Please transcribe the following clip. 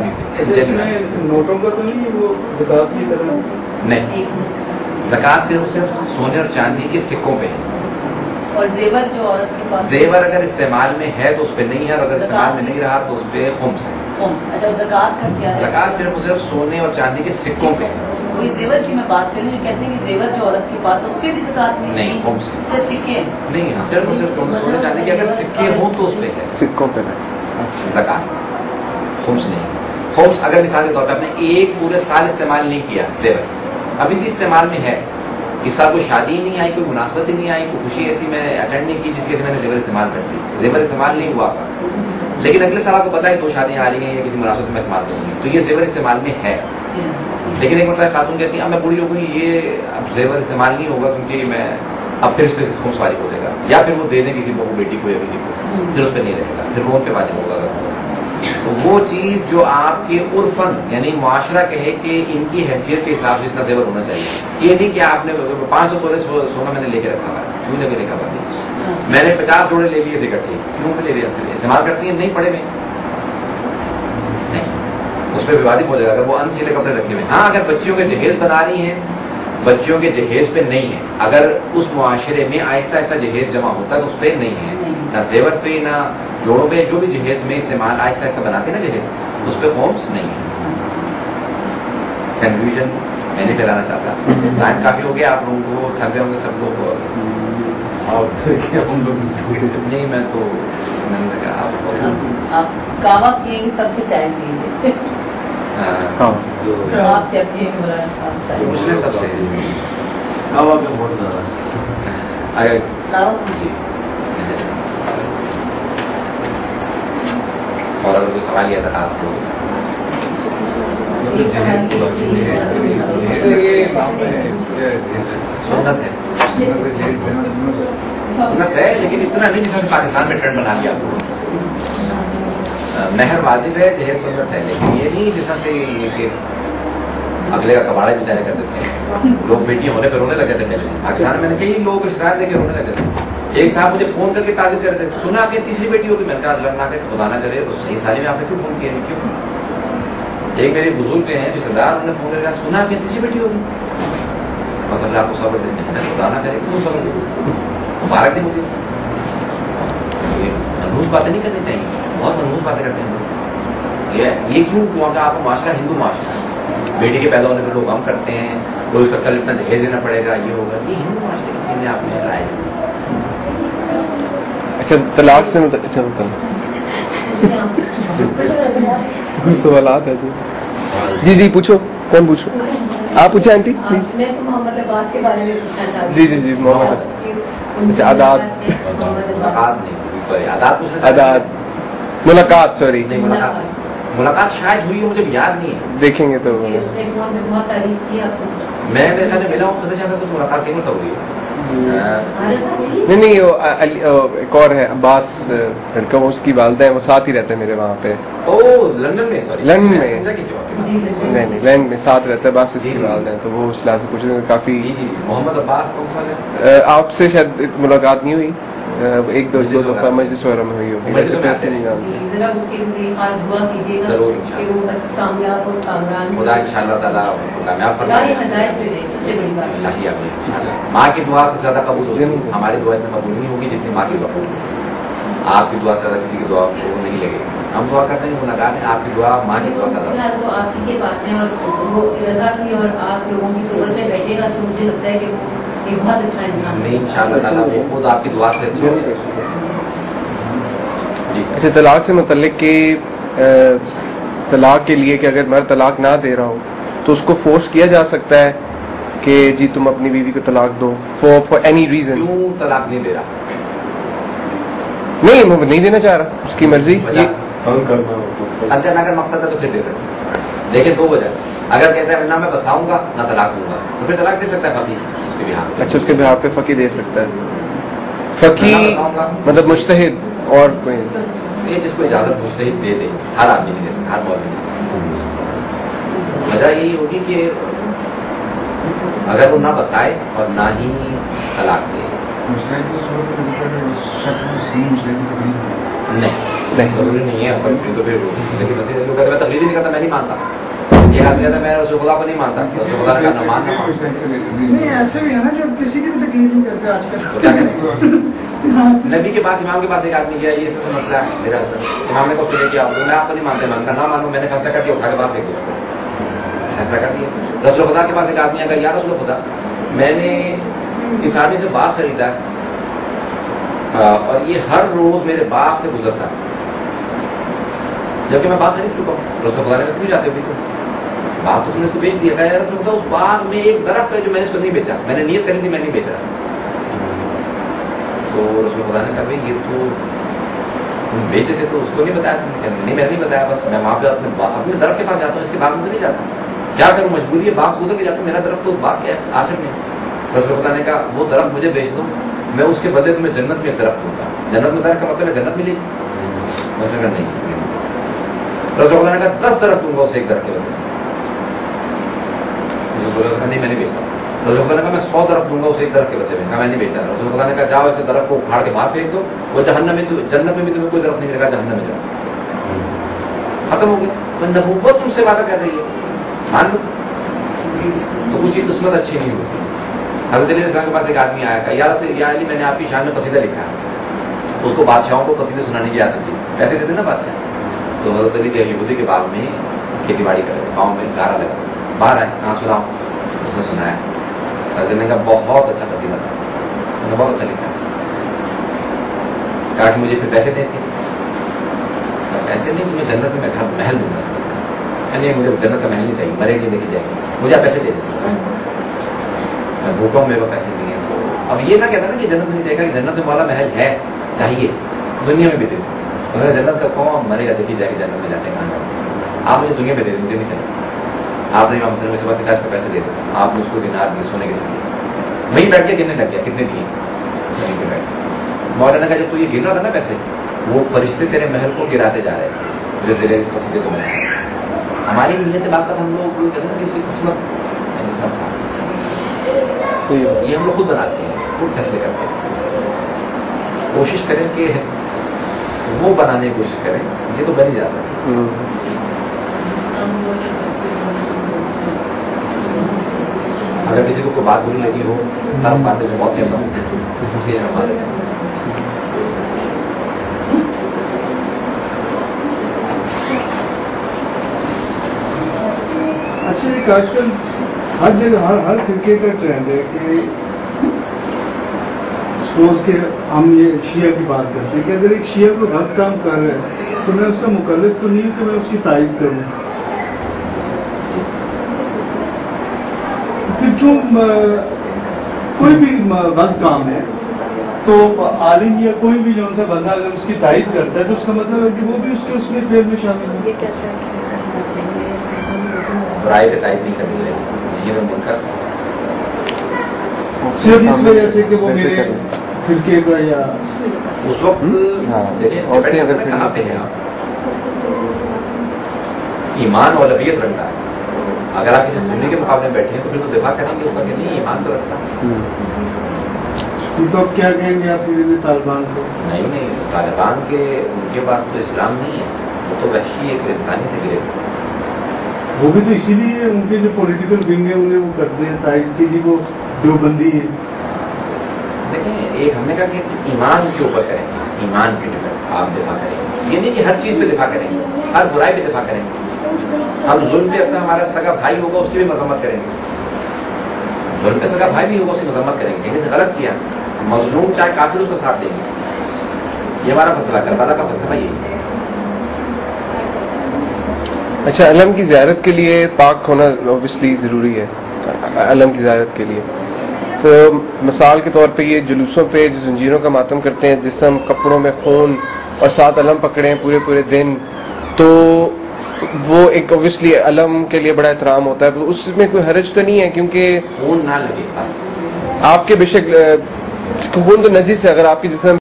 नोटों का तो नहीं वो ज़कात की तरह नहीं, ज़कात सिर्फ सोने और चांदी के सिक्कों पे है। और जेवर जो औरत के पास, जेवर अगर इस्तेमाल में है तो उस पे नहीं है, और अगर इस्तेमाल में नहीं रहा तो उस पे खुम्स है। अच्छा, ज़कात का क्या है? ज़कात सिर्फ सोने और चांदी के सिक्कों पे है। वही जेवर की मैं बात कर रही हूँ, कहते हैं कि जेवर जो औरत के पास उस पे भी ज़कात नहीं, खुम्स है। सिर्फ सिक्के नहीं, हाँ, सिर्फ सोने चांदी के अगर सिक्के हों तो उस पे है सिक्कों पे ज़कात, खुम्स नहीं। खुम्स अगर मिसाल के तौर पर आपने एक पूरे साल इस्तेमाल नहीं किया जेवर, अभी भी इस्तेमाल में है, इस साल कोई शादी नहीं आई, कोई मुनासबत ही नहीं आई, कोई खुशी ऐसी मैं अटेंड नहीं की जिसकी वजह से मैंने जेवर इस्तेमाल कर दी, जेवर इस्तेमाल नहीं हुआ आपका, लेकिन अगले साल आपको पता है 2 शादियां आ रही हैं या किसी मुनासबत में इस्तेमाल करूंगी, तो ये जेवर इस्तेमाल में है। लेकिन एक मतलब खातून कहती है अब मैं बूढ़ी हो गई, ये अब जेवर इस्तेमाल नहीं होगा क्योंकि मैं अब फिर इस पर खुम्स वाजिब हो जाएगा, या फिर वो दे दें किसी बहू बेटी को या किसी को, फिर उस पर नहीं रहेगा, फिर वो उन पर वाजिब होगा। तो वो चीज़ जो आपके उर्फन यानी मुआशरा कहे कि इनकी हैसियत के हिसाब से इतना जेवर होना चाहिए, ये नहीं कि आपने 500 तोले सोना मैंने लेके रखा हुआ है, क्यों लेके रखा हुआ है, मैंने 50 जोड़े ले लिए थे इकट्ठे, क्यों ले लिए, इस्तेमाल करती है नहीं पड़े में, उस पर विवादित हो जाएगा अगर वो अनसीले कपड़े रखे हुए। हाँ, अगर बच्चियों के जहेज बना रही हैं, बच्चियों के जहेज पे नहीं है, अगर उस मुआशरे में आहिस्ता आहिस्ता जहेज जमा होता है तो उस पर नहीं है, ना जेवर पे ना जोड़ों पे, जो भी जहेज में इस्तेमाल आहिस्ता आहिस्ता बनाते हैं ना जहेज, उस पर होम्स नहीं है। कंफ्यूजन मैंने फैलाना चाहता, टाइम काफी हो गया, आप लोगों को थक गए होंगे सब लोग, हम लोग नहीं मैं तो मैंने कहा आप कावा पिएंगे, सबके चाय पिएंगे, आप क्या पिएंगे पूछने सबसे हवा में बहुत ज़्यादा जी। और अगर कोई सवाल या था तो सुन्नत है, सुन्नत है, लेकिन इतना नहीं जिसने पाकिस्तान में ट्रेंड बना लिया। महर वाजिब है, जहेज सुन्नत है, लेकिन ये नहीं जिस तरह से ये कि अगले का कबाड़ा बेचारे कर देते हैं, लोग बेटियां होने पर रोने लगे थे मेरे पाकिस्तान में, मैंने कई लोग रिश्तेदार देखे रोने लगे थे। एक साहब मुझे फोन करके ताज़ियत कर रहे थे, सुना आपकी 3री बेटी होगी, मैंने कहा अल्लाह ना करे खुदा ना करे, तो सही साली में आपने क्यों फोन किया, क्यों? एक मेरे बुजुर्ग हैं रिश्तेदार, उन्होंने फोन करके सुना आपकी 3री बेटी होगी, बस अल्लाह आपको सब्र दे, खुदा ना करे क्यों सब्र दे, मुबारक दे मुझे। ये मनहूस बातें नहीं करनी चाहिए, बहुत मनहूस बातें करते हैं लोग। ये क्यों? क्योंकि आपका माशरा हिंदू माशरा, बेटी के पैदा होने पर लोग गम करते हैं, तो उसका कल इतना जहेज देना पड़ेगा, ये होगा, ये हिंदू माशरे की चीज़ें आप में राय। अच्छा, तलाक से सवालात है जी जी पूछो, कौन पूछो, आप पूछे आंटी प्लीज। मैं तो मोहम्मद अब्बास के बारे में पूछना चाहती हूँ। जी मोहम्मद, अच्छा आदात मुलाकात, सॉरी मुलाकात शायद हुई है, मुझे याद नहीं है, देखेंगे तो बहुत तारीफ की आपने। मैं मेरे साथ मिला हूँ, तो मुलाकात कहीं तो हुई है। नहीं एक और है अब्बास लड़का, वो उसकी वालदा है, वो साथ ही रहता है मेरे वहाँ पे। लंदन में? सॉरी, लंदन में नहीं, लंदन में साथ रहता है, अब्बास उसकी वालदा है, तो वो उस लिहाज से पूछ रहे हैं काफी। मोहम्मद अब्बास कौन सा है? आपसे शायद मुलाकात नहीं हुई, एक दो दफा मजलिस वगैरह में हुई होगी, वैसे पैसे नहीं जानते। खुदा इंशाअल्लाह ताला कामयाब फरमाए। माँ की दुआ सबसे ज्यादा कबूल होती है, हमारी दुआ इतनी कबूल नहीं होगी जितनी माँ की दुआ होगी। आपकी दुआ से ज्यादा किसी की दुआ को नहीं लगेगी। हम दुआ करते हैं गुनाहगार हैं, आपकी दुआ माँ की दुआ से ज्यादा। तो आप ही के पास है और वो रज़ा की और आप लोगों की सोबत में बैठेगा तो मुझे लगता है कि वो एक बहुत अच्छा इंसान नहीं, इंशाअल्लाह ताला वो खुद आपकी दुआ से अच्छा होगा जी। अच्छा, तलाक से मुतल्लिक के तलाक के लिए कि अगर मर्द तलाक ना दे रहा हो तो उसको फोर्स किया जा सकता है कि जी तुम अपनी बीवी को तलाक दो फॉर एनी रीजन? क्यों तलाक नहीं दे रहा? नहीं, वो नहीं देना चाह रहा, उसकी मर्जी। अगर मकसद है तो फिर दे सकते, लेकिन 2 वजह। अगर कहता है ना मैं बसाऊंगा ना तलाक दूंगा, तो फिर तलाक दे सकता है फकी उसके बिहार पे। अच्छा, उसके बिहार पे फकी दे सकता है, फकी मतलब मुज्तहिद और कोई ये जिसको इजाजत मुज्तहिद दे दे, हर आदमी नहीं दे सकता, हर मौलवी नहीं दे सकता। वजह यही होगी कि अगर वो ना बसाए और ना ही तलाक दे, नहीं نہیں ضروری نہیں ہے تو پھر لیکن مسیح لوگ کہتے ہیں میں تقلید ہی نہیں کرتا، میں نہیں مانتا. ایک آدمی کہتا ہے میں رسول خدا کو نہیں مانتا، رسول خدا نے کہا نماز نہ پڑھ. نہیں ایسے بھی ہے نا جو کسی کی بھی تکلیف نہیں کرتے آج کل. تو کیا کریں؟ نبی کے پاس، امام کے پاس ایک آدمی گیا، یہ سب سے مسئلہ ہے میرا ہسبینڈ. امام نے کہا اس کو لے کے آؤ، میں آپ کو نہیں مانتا. امام کا نہ مانو، میں نے فیصلہ کر دیا، اٹھا کے باہر پھینک دو اس کو. فیصلہ کر دیا. رسول خدا کے پاس ایک آدمی آگا، یا رسول خدا میں نے اس آدمی سے باغ خریدا اور یہ ہر روز میرے باغ سے گزرتا جبکہ میں باغ خرید چکا ہوں. رسول خدا نے کہا کیوں جاتے ہو تو باغ تو تم نے اس کو بیچ دیا. کہا یا رسول خدا اس باغ میں ایک درخت ہے جو میں نے اس کو نہیں بیچا، میں نے نیت کری تھی میں نہیں بیچ رہا. تو رسول خدا نے کہا بھائی یہ تو تم بیچ دیتے تو اس کو نہیں بتایا تم نے. نہیں میں نے نہیں بتایا، بس میں وہاں پہ اپنے درخت کے پاس جاتا ہوں، اس کے باغ میں تو نہیں جاتا. کیا کروں، مجبوری ہے، باغ گزر کے جاتا ہوں، میرا درخت تو باغ کے آخر میں. رسول خدا نے کہا وہ درخت مجھے بیچ دو، میں اس کے بدلے تمہیں جنت میں ایک درخت دوں گا. جنت میں درخت کا مطلب ہے جنت ملے گی. اس نے کہا نہیں. رسول خدا نے کہا 10 درخت دوں گا اسے ایک درخت کے بدلے. رسول خدا نے کہا نہیں میں نہیں بیچتا. رسول خدا نے کہا میں 100 درخت دوں گا اسے ایک درخت کے بدلے میں. کہا میں نہیں بیچتا. رسول خدا نے کہا جاؤ اس کے درخت کو اکھاڑ کے باہر پھینک دو، وہ جہنم میں، جنت میں بھی تمہیں کوئی درخت نہیں ملے گا، جہنم میں جاؤ. ختم ہو گیا. نبوت تم سے وعدہ کر رہی ہے، مان لو. تو کچھ کی قسمت اچھی نہیں ہوتی. حضرت علی علیہ السلام کے پاس ایک آدمی آیا، کہا یا علی میں نے آپ کی شان میں قصیدہ لکھا ہے. اس کو بادشاہوں کو قصیدے سنانے کی عادت تھی، پیسے دیتے نا بادشاہ. تو حضرت علی کے یہودی کے باغ میں کھیتی باڑی کر رہے تھے، گاؤں میں گارا لگا. باہر آئے، ہاں سناؤ. اس نے سنایا. حضرت نے کہا بہت اچھا قصیدہ تھا، میں نے بہت اچھا لکھا. کہا کہ مجھے پھر پیسے دیں اس کے. پیسے نہیں، مجھے جنت میں گھر محل دوں گا. نہیں مجھے جنت کا محل نہیں چاہیے، مرے گی دیکھی جائے گی، مجھے آپ پیسے دے دیں. میں بھوکا ہوں، میرے کو پیسے نہیں ہیں. تو اب یہ نہ کہتا نا کہ جنت میں نہیں چاہیے گا، کہ جنت میں والا محل ہے، چاہیے دنیا میں بھی دے دیں. جنت کا کون مرے گا دیکھی جائے گی، جنت میں جاتے ہیں کہاں جاتے. آپ مجھے دنیا میں دے دیں، مجھے نہیں چاہیے. آپ نے امام حسن سے بس کا پیسے دے دیں. آپ نے اس کو دینار دی، سونے کے سکے. وہیں بیٹھ کے گرنے لگ گیا، کتنے دیے وہیں پہ بیٹھ. مولانا کا جب تو یہ گر رہا تھا نا پیسے، وہ فرشتے تیرے محل کو گراتے جا رہے تھے جو تیرے اس قصیدے کو بنایا. ہماری نیت بات کر ہم لوگ کہتے ہیں کہ اس کی قسمت جتنا تھا یہ ہم لوگ خود بناتے ہیں، خود فیصلے کرتے ہیں. کوشش کریں کہ وہ بنانے کی کوشش کریں، یہ تو بن ہی جاتا ہے. اگر کسی کو کوئی بات بری لگی ہو، طرف باتیں میں بہت کہتا ہوں، اس کے لیے میں بات دیتا ہوں. اچھا ایک آج کل ہر جگہ ہر فرقے کا ٹرینڈ ہے کہ سپوز کہ ہم یہ شیعہ کی بات کرتے ہیں کہ اگر ایک شیعہ کو غلط کام کر رہا ہے تو میں اس کا مکلف تو نہیں ہوں کہ میں اس کی تائید کروں. پھر کیوں کوئی بھی غلط کام ہے تو عالم یا کوئی بھی جو سا بندہ اگر اس کی تائید کرتا ہے تو اس کا مطلب ہے کہ وہ بھی اس کے فعل میں شامل ہے. برائے پہ تائید نہیں کرنی چاہیے، یہ منکر صرف اس وجہ سے کہ وہ میرے فرقے کا یا اس وقت دیکھیں کہاں پہ ہے. آپ ایمان اولویت رکھتا ہے. اگر آپ کسی سننے کے مقابلے میں بیٹھے ہیں تو پھر تو دفاع کریں گے اس کا کہ نہیں ایمان تو رکھتا ہے. تو اب کیا کہیں گے آپ طالبان کو؟ نہیں طالبان کے ان کے پاس تو اسلام نہیں ہے، وہ تو وحشی ایک انسانی سے گرے. وہ بھی تو اسی لیے ان کے جو پولیٹیکل ونگ ہے انہیں وہ کرتے ہیں تائید کی جی وہ دیوبندی ہے. دیکھیں ایک ہم نے کہا کہ ایمان کے اوپر کریں، ایمان کے اوپر آپ دفاع کریں. یہ نہیں کہ ہر چیز پہ دفاع کریں، ہر برائی پہ دفاع کریں. ہم ظلم پہ اپنا ہمارا سگا بھائی ہوگا اس کی بھی مذمت کریں گے. ظلم پہ سگا بھائی بھی ہوگا اس کی مذمت کریں گے. جس نے غلط کیا مظلوم چاہے کافر اس کا ساتھ دیں گے. یہ ہمارا فلسفہ کربلا کا فلسفہ یہی ہے. اچھا علم کی زیارت کے لیے پاک ہونا اوبیسلی ضروری ہے علم کی زیارت کے لیے. تو مثال کے طور پہ یہ جلوسوں پہ جو زنجیروں کا ماتم کرتے ہیں، جسم کپڑوں میں خون اور 7 علم پکڑے ہیں پورے دن، تو وہ ایک اوبیسلی علم کے لیے بڑا احترام ہوتا ہے. اس میں کوئی حرج تو نہیں ہے کیونکہ خون نہ لگے بس. آپ کے بے شک خون تو نجس ہے، اگر آپ کے جسم